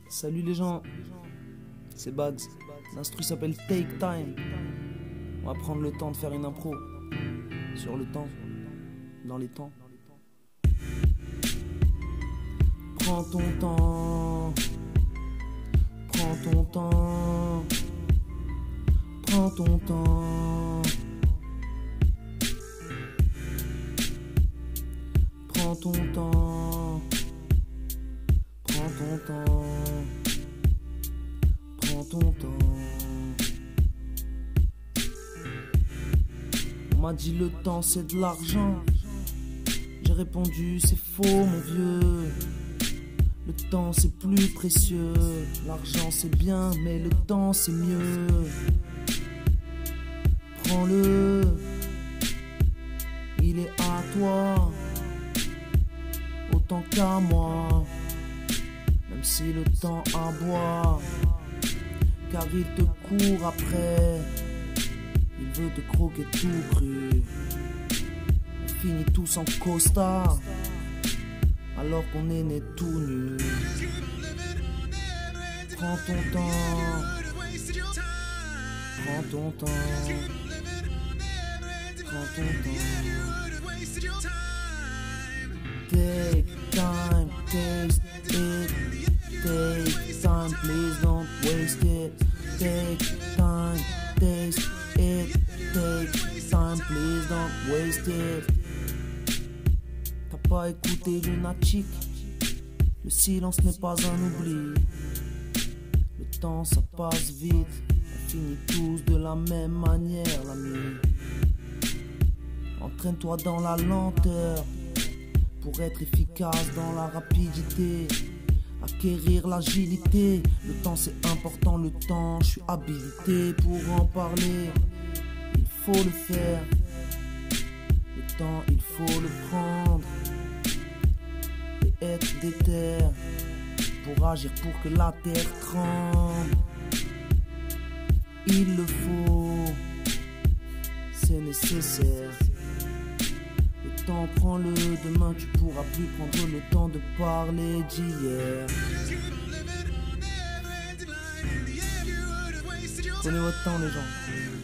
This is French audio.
Salut les gens, c'est Bags. L'instru s'appelle Take Time. On va prendre le temps de faire une impro sur le temps, dans les temps. Prends ton temps, prends ton temps, prends ton temps. Prends ton temps, prends ton temps, prends ton temps. On m'a dit le temps c'est de l'argent. J'ai répondu c'est faux mon vieux. Le temps c'est plus précieux. L'argent c'est bien mais le temps c'est mieux. Prends-le, il est à toi autant qu'à moi, même si le temps aboie, car il te court après, il veut te croquer tout cru. On finit tous en costard, alors qu'on est né tout nu. Prends ton temps, prends ton temps, prends ton temps. Take time, taste it. Take time, please don't waste it. Take time, taste it. Take time, please don't waste it. T'as pas écouté Lunatic? Le silence n'est pas un oubli. Le temps ça passe vite. On finit tous de la même manière, l'ami. Entraîne-toi dans la lenteur pour être efficace dans la rapidité, acquérir l'agilité. Le temps c'est important, le temps, je suis habilité pour en parler. Il faut le faire, le temps il faut le prendre et être déter pour agir pour que la terre tremble. Il le faut, c'est nécessaire. Le temps, prends-le, demain tu pourras plus prendre le temps de parler d'hier. Prenez votre temps les gens.